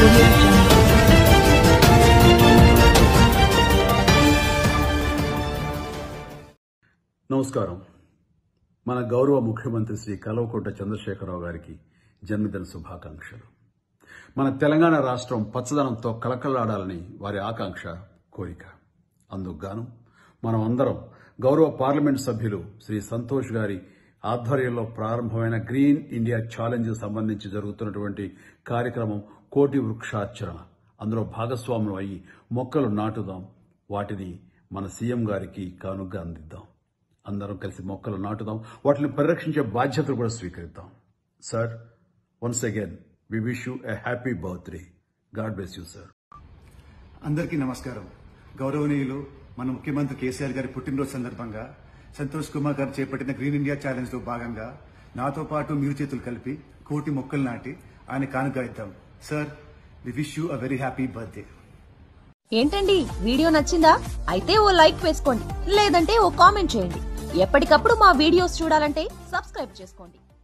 Audio Jungle. నమస్కారం. మన గౌరవ ముఖ్యమంత్రి శ్రీ కల్వకుంట్ల చంద్రశేఖరరావు గారికి జన్మదిన శుభాకాంక్షలు. మన తెలంగాణ రాష్ట్రం పచ్చదనంతో కలకలాడాలని వారి ఆకాంక్ష, కోరిక. అందుకుగాను మనం అందరం గౌరవ పార్లమెంట్ సభ్యులు శ్రీ సంతోష్ గారి ఆధ్వర్యంలో ప్రారంభమైన గ్రీన్ ఇండియా ఛాలెంజ్ సంబంధించి జరుగుతున్నటువంటి కార్యక్రమం కోటి వృక్షార్చన, అందులో భాగస్వాములు అయ్యి మొక్కలు నాటుదాం, వాటిని మన సీఎం గారికి కానుగ్గా అందిద్దాం. అందరం కలిసి మొక్కలు నాటుదాం, వాటిని పరిరక్షించే బాధ్యతలు కూడా స్వీకరిద్దాం. Sir, once again we wish you a happy birthday. God bless you sir. అందరికీ నమస్కారం. గౌరవనీయులు మన ముఖ్యమంత్రి కేసీఆర్ గారి పుట్టినరోజు సందర్భంగా సంతోష్ కుమార్ గారు చేపట్టిన గ్రీన్ ఇండియా ఛాలెంజ్ లో భాగంగా నాతో పాటు మీరు చేతులు కలిపి కోటి మొక్కలు నాటి ఆయన కానుక ఇద్దాం. Sir, we wish you a very happy birthday. ఏంటండి, వీడియో నచ్చిందా? అయితే ఓ లైక్ వేసుకోండి, లేదంటే ఓ కామెంట్ చేయండి. ఎప్పటికప్పుడు మా వీడియోస్ చూడాలంటే సబ్స్క్రైబ్ చేసుకోండి.